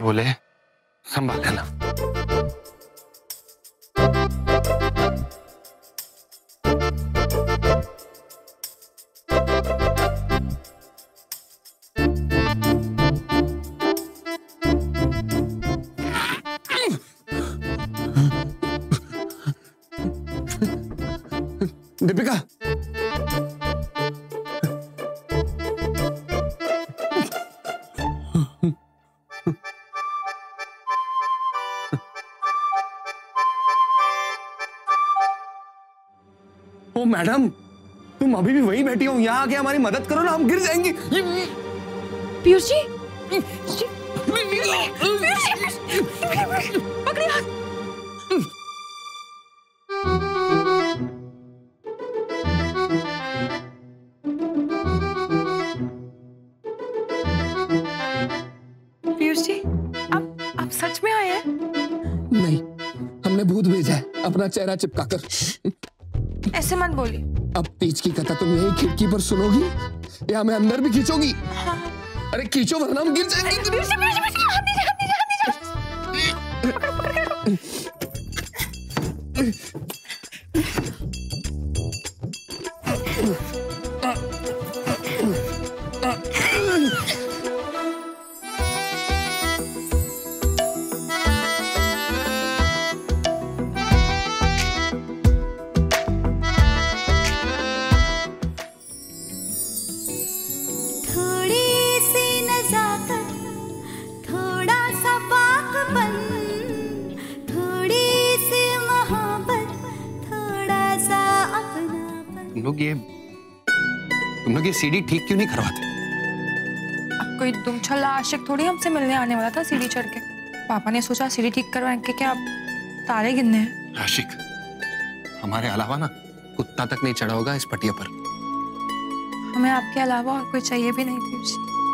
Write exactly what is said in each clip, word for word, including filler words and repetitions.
बोले संभाल लेना। दीपिका, ओ मैडम, तुम अभी भी वही बैठी हो? यहाँ आके हमारी मदद करो ना, हम गिर जाएंगे। पीयूष जी, पकड़िए हाथ। पीयूष जी, आप आप सच में आए हैं? नहीं, हमने भूत भेजा है अपना चेहरा चिपकाकर। ऐसे मत बोलिए। अब तीज की कथा तुम यही खिड़की पर सुनोगी या हमें अंदर भी खींचोगी? हाँ। अरे खींचो वरना हम गिर जाएंगे। पीयूष जी, पीयूष जी, हाथ नीचे, हाथ नीचे, हाथ नीचे। पकड़ो, पकड़ो, तुम लोग ये तुम लोग ये सीढ़ी ठीक क्यों नहीं करवाते? अब कोई दुमछल्ला आशिक थोड़ी हमसे मिलने आने वाला था सीढ़ी चढ़ के। पापा ने सोचा सीढ़ी ठीक करवाएं के क्या तारे गिनने हैं। आशिक, हमारे अलावा ना कुत्ता तक नहीं चढ़ा होगा इस पटिया पर। हमें आपके अलावा और कोई चाहिए भी नहीं पीयूष।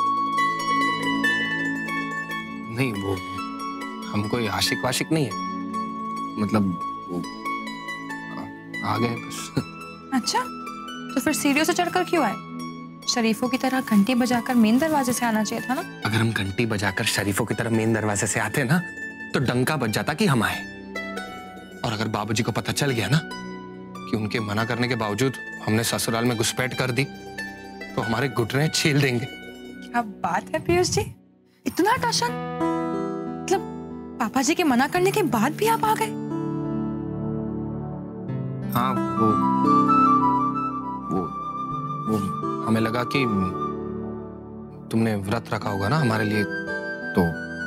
नहीं, वो हम कोई आशिक वाशिक नहीं है, मतलब वो आ गए बस। अच्छा, तो फिर सीढ़ियों से चढ़कर क्यों आए? शरीफों की तरह घंटी बजाकर मेन दरवाजे से आना चाहिए था ना। अगर हम घंटी बजाकर शरीफों की तरह मेन दरवाजे से आते ना तो डंका बज जाता कि हम आए। और अगर बाबूजी को पता चल गया ना कि उनके मना करने के बावजूद हमने ससुराल में घुसपैठ कर दी तो हमारे घुटने छील देंगे। क्या बात है पीयूष जी, इतना टशन? मतलब पापा जी के मना करने के बाद भी आप आ गए? हाँ, वो वो वो हमें लगा कि तुमने व्रत रखा होगा ना हमारे लिए, तो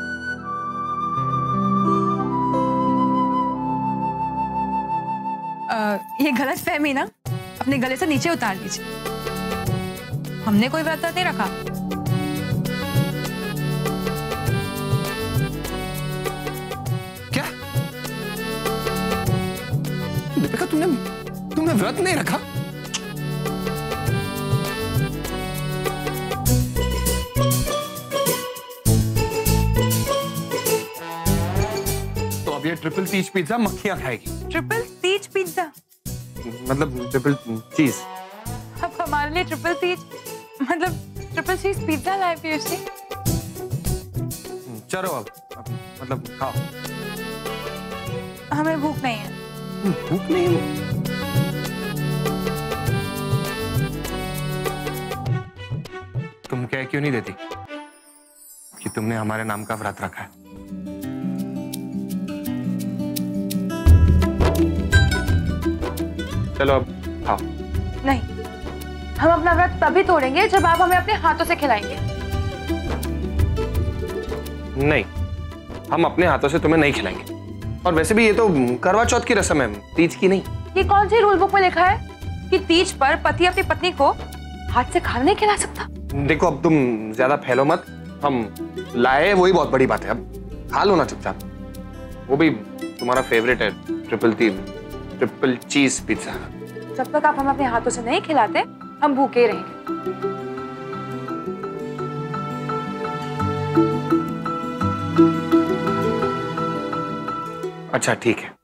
आ, ये गलत फहमी ना अपने गले से नीचे उतार लीजिए। हमने कोई व्रत नहीं रखा। क्या दीपिका, तुमने तुमने व्रत नहीं रखा? तो अब ये ट्रिपल तीज पिज्जा मक्खियां खाएगी। ट्रिपल तीज पिज्जा मतलब ट्रिपल चीज। अब हमारे लिए ट्रिपल तीज मतलब ट्रिपल चीज पिज्जा लाए पीयूष जी। चलो अब, अब मतलब खाओ। हमें भूख नहीं है। भूख नहीं है? तुम कह क्यों नहीं देती कि तुमने हमारे नाम का व्रत रखा है? चलो अब खाओ। नहीं, हम अपना व्रत तभी तोड़ेंगे जब आप हमें अपने हाथों से खिलाएंगे। नहीं, हम अपने हाथों से तुम्हें नहीं खिलाएंगे। और वैसे भी ये तो करवा चौथ की रस्म है, तीज की नहीं। ये कौन सी रूल बुक में लिखा है कि तीज पर पति अपनी पत्नी को हाथ से खाना नहीं खिला सकता? देखो अब तुम ज्यादा फैलो मत, हम लाए वही बहुत बड़ी बात है, अब खा लो ना चुपचाप। वो भी तुम्हारा फेवरेट है, ट्रिपल ती ट्रिपल चीज पिज्जा। जब तक आप हमें अपने हाथों से नहीं खिलाते हम भूखे रहेंगे। अच्छा ठीक है।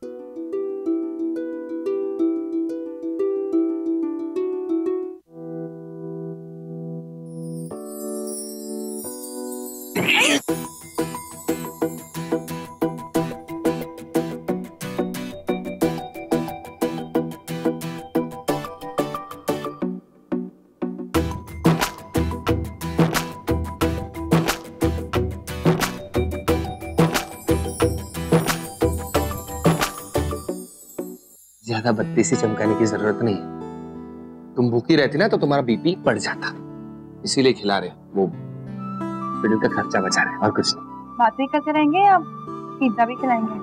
ज्यादा बत्ती से चमकाने की जरूरत नहीं है। तुम भूखी रहती ना तो तुम्हारा बीपी बढ़ जाता, इसीलिए खिला रहे। वो बिल का खर्चा बचा रहे और कुछ नहीं। बातें करते रहेंगे या पिज्जा भी खिलाएंगे?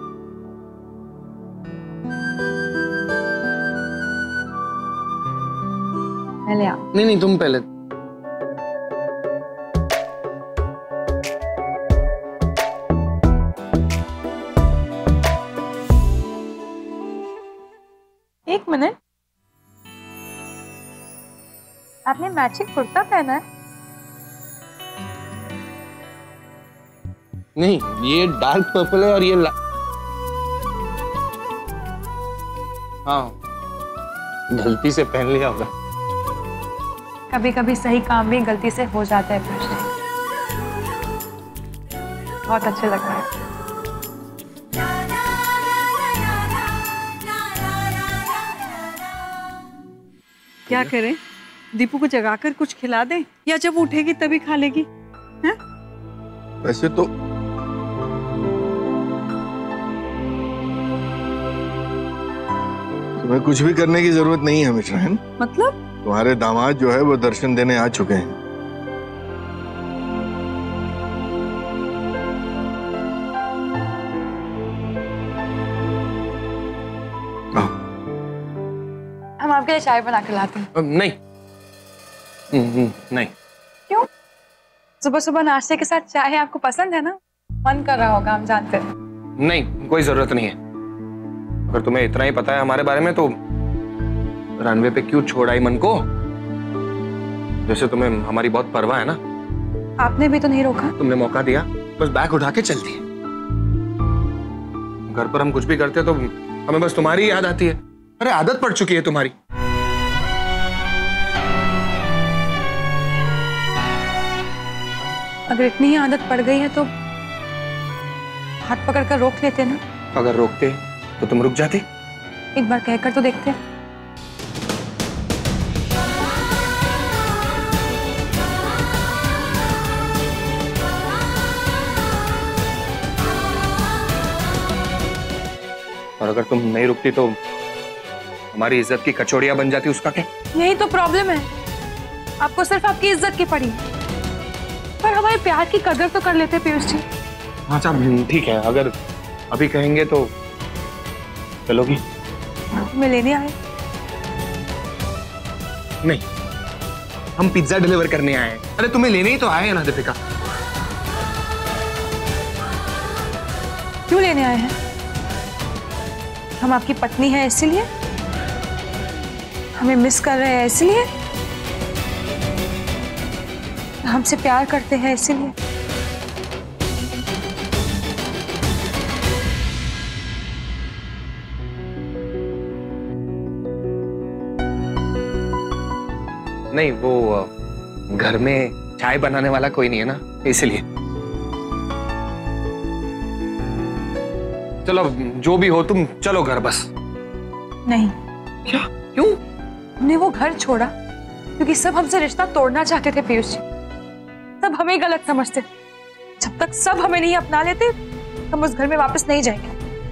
पहले आप। नहीं नहीं तुम पहले। एक मिनट, आपने मैचिंग कुर्ता पहना है? नहीं, ये डार्क पर्पल है और ये ला... हाँ, गलती से पहन लिया होगा। कभी कभी सही काम भी गलती से हो जाता है पीयूष जी। बहुत अच्छे लग रहा है। क्या करें? दीपू को जगाकर कुछ खिला दें या जब उठेगी तभी खा लेगी? हैं? वैसे तो तुम्हें कुछ भी करने की जरूरत नहीं है मिश्रान। मतलब? तुम्हारे दामाद जो है वो दर्शन देने आ चुके हैं। हम आपके लिए चाय बना कर लाते हैं। नहीं नहीं। क्यों? सुबह सुबह नाश्ते के साथ चाय आपको पसंद है ना? मन कर रहा होगा, हम जानते हैं। नहीं, कोई जरूरत नहीं है। अगर तुम्हें इतना ही पता है हमारे बारे में तो रनवे पे क्यों छोड़ आई मन को? जैसे तुम्हें हमारी बहुत परवाह है ना। आपने भी तो नहीं रोका। तुमने मौका दिया, बस बैग उठा के चल दिए। घर पर हम कुछ भी करते तो हमें बस तुम्हारी याद आती है। अरे आदत पड़ चुकी है तुम्हारी। अगर इतनी ही आदत पड़ गई है तो हाथ पकड़कर रोक लेते ना। अगर रोकते तो तुम रुक जाती। एक बार कहकर तो देखते। और अगर तुम नहीं रुकती तो हमारी इज्जत की कचौड़ियां बन जाती, उसका क्या? यही तो प्रॉब्लम है, आपको सिर्फ आपकी इज्जत की पड़ी, पर हमारे प्यार की कदर तो कर लेते पीयूष जी। हाँ साहब ठीक है, अगर अभी कहेंगे तो चलोगी? मैं लेने आए। नहीं, हम पिज्जा डिलीवर करने आए हैं। अरे तुम्हें लेने ही तो आए हैं ना दीपिका। क्यों लेने आए हैं? हम आपकी पत्नी है इसलिए? हमें मिस कर रहे हैं इसलिए? हमसे प्यार करते हैं इसलिए? नहीं, वो घर में चाय बनाने वाला कोई नहीं है ना, इसलिए। चलो जो भी हो तुम चलो घर बस। नहीं। क्या? क्यों? हमने वो घर छोड़ा क्योंकि सब हमसे रिश्ता तोड़ना चाहते थे पीयूष जी। सब हमें गलत समझते। जब तक सब हमें नहीं अपना लेते हम उस घर में वापस नहीं जाएंगे।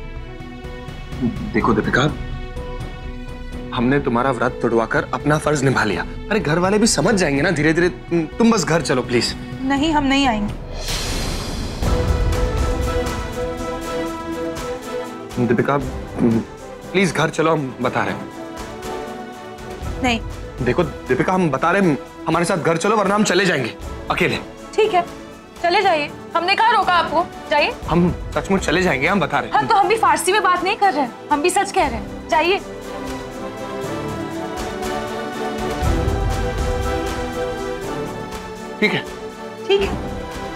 देखो दीपिका, हमने तुम्हारा व्रत तोड़वाकर अपना फर्ज निभा लिया। अरे घर वाले भी समझ जाएंगे ना धीरे धीरे। तुम बस घर चलो प्लीज। नहीं, हम नहीं आएंगे। दीपिका प्लीज घर चलो, हम बता रहे हैं। नहीं। देखो दीपिका, हम बता रहे हैं, हमारे साथ घर चलो वरना हम चले जाएंगे अकेले। ठीक है, चले जाइए। हमने कहाँ रोका आपको? जाइए। हम सचमुच चले जाएंगे, हम बता रहे हैं। हाँ तो हम भी फारसी में बात नहीं कर रहे हैं, हम भी सच कह रहे हैं। जाइए। ठीक है। ठीक है।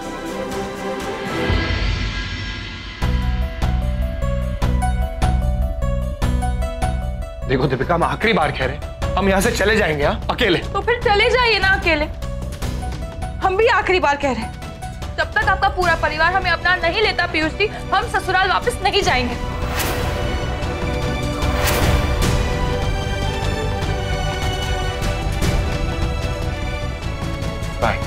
देखो दीपिका, हम आखिरी बार कह रहे हैं, हम यहाँ से चले जाएंगे। हाँ अकेले। तो फिर चले जाइए ना अकेले। हम भी आखिरी बार कह रहे हैं, जब तक आपका पूरा परिवार हमें अपना नहीं लेता पीयूष जी, हम ससुराल वापस नहीं जाएंगे। बाय।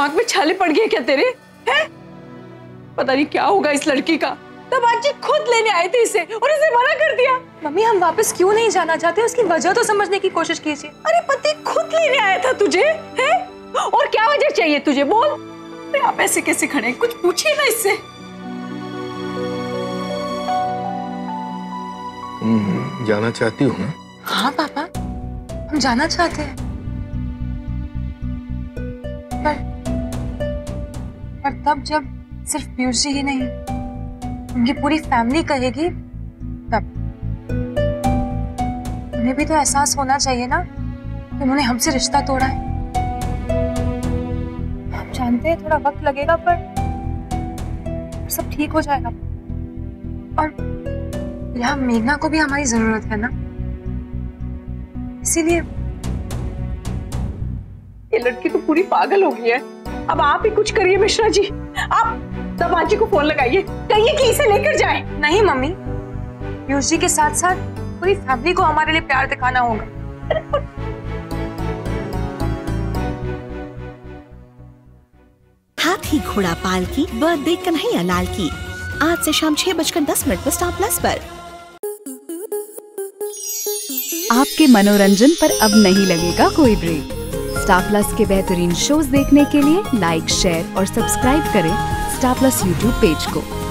दिमाग में छाले पड़ गए क्या तेरे? हैं? पता नहीं क्या होगा इस लड़की का। तब आज खुद लेने आए थे इसे और इसे मना कर दिया। मम्मी हम वापस क्यों नहीं जाना चाहते, उसकी वजह तो समझने की कोशिश कीजिए। अरे पति खुद लेने आया था तुझे, हैं? और क्या वजह चाहिए तुझे, बोल। अरे आप ऐसे कैसे खड़े हैं, कुछ पूछिए ना इससे। तुम जाना चाहती हो ना? हाँ पापा, हम जाना चाहते हैं, पर पर तब जब सिर्फ पीयूष जी ही नहीं, उनकी पूरी फैमिली कहेगी तब। उन्हें भी तो एहसास होना चाहिए ना कि उन्होंने हमसे रिश्ता तोड़ा है। हम जानते हैं थोड़ा वक्त लगेगा, पर सब ठीक हो जाएगा। और यहाँ मेघना को भी हमारी जरूरत है ना, इसीलिए। ये लड़की तो पूरी पागल हो गई है। अब आप ही कुछ करिए मिश्रा जी, आप दामाद जी को फोन लगाइए, कहिए कि इसे लेकर जाए। नहीं मम्मी, पीयूष जी के साथ साथ पूरी फैमिली को हमारे लिए प्यार दिखाना होगा। हाथी घोड़ा पाल की बर्थडे कन्हैया लाल की आज से शाम छह बजकर दस मिनट पर स्टार प्लस पर। आपके मनोरंजन पर अब नहीं लगेगा कोई ब्रेक। स्टार प्लस के बेहतरीन शोज देखने के लिए लाइक, शेयर और सब्सक्राइब करें स्टार प्लस यूट्यूब पेज को।